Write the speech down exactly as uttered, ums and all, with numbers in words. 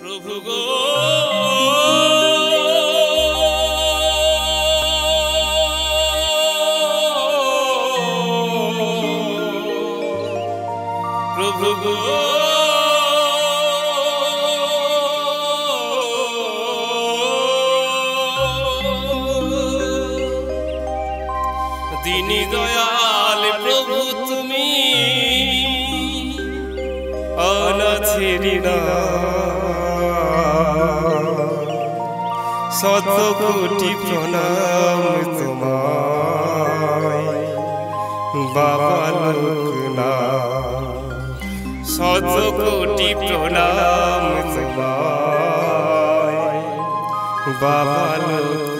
প্রভু গো প্রভু গো দীনি দয়াল প্রভু তুমি অনাথের শত কোটি প্রণাম তোমায় বাবা লোকনাথ শত কোটি প্রণাম তোমায় বাবা লোকনাথ।